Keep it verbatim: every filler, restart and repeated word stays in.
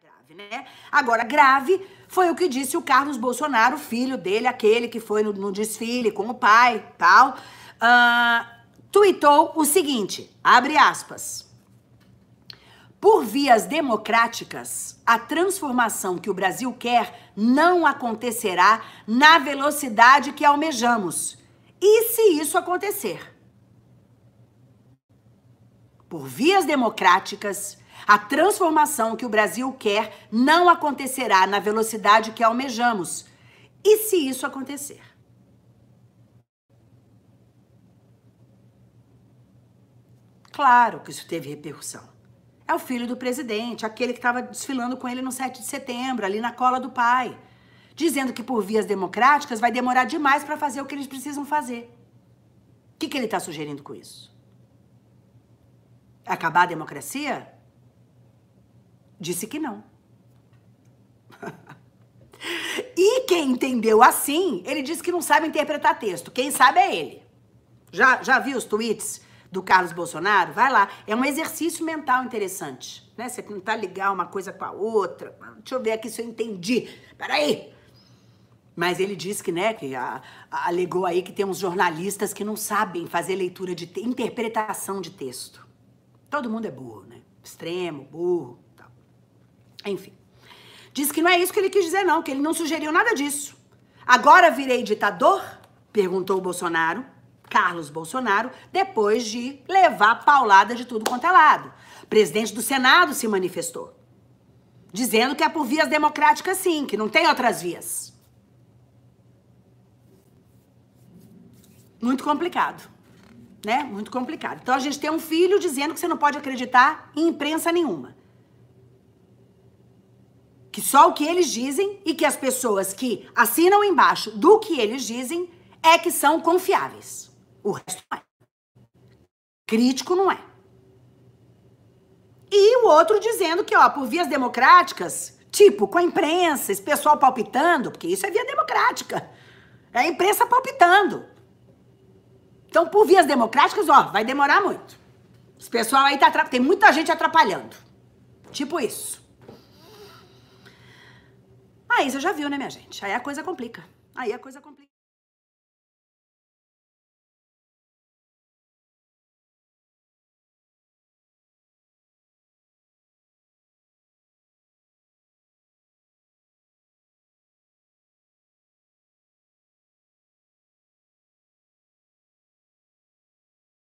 grave, né? Agora, grave foi o que disse o Carlos Bolsonaro, filho dele, aquele que foi no, no desfile com o pai, tal, uh, tuitou o seguinte, abre aspas, por vias democráticas, a transformação que o Brasil quer não acontecerá na velocidade que almejamos. E se isso acontecer? Por vias democráticas, a transformação que o Brasil quer não acontecerá na velocidade que almejamos. E se isso acontecer? Claro que isso teve repercussão. É o filho do presidente, aquele que estava desfilando com ele no sete de setembro, ali na cola do pai, dizendo que por vias democráticas vai demorar demais para fazer o que eles precisam fazer. O que, que ele está sugerindo com isso? Acabar a democracia? Disse que não. E quem entendeu assim, ele disse que não sabe interpretar texto. Quem sabe é ele. Já, já viu os tweets do Carlos Bolsonaro? Vai lá. É um exercício mental interessante, né? Você tentar ligar uma coisa com a outra. Deixa eu ver aqui se eu entendi. Peraí. Mas ele disse que, né, que a, a, alegou aí que tem uns jornalistas que não sabem fazer leitura de te, interpretação de texto. Todo mundo é burro, né? Extremo, burro, tal. Enfim. Diz que não é isso que ele quis dizer, não, que ele não sugeriu nada disso. Agora virei ditador? Perguntou o Bolsonaro, Carlos Bolsonaro, depois de levar paulada de tudo quanto é lado. O presidente do Senado se manifestou, dizendo que é por vias democráticas sim, que não tem outras vias. Muito complicado. Né? Muito complicado. Então a gente tem um filho dizendo que você não pode acreditar em imprensa nenhuma. Que só o que eles dizem e que as pessoas que assinam embaixo do que eles dizem é que são confiáveis. O resto não é. Crítico não é. E o outro dizendo que, ó, por vias democráticas, tipo, com a imprensa, esse pessoal palpitando, porque isso é via democrática. É a imprensa palpitando. Então, por vias democráticas, ó, vai demorar muito. Esse pessoal aí tá atrapalhando. Tem muita gente atrapalhando. Tipo isso. Aí você já viu, né, minha gente? Aí a coisa complica. Aí a coisa complica.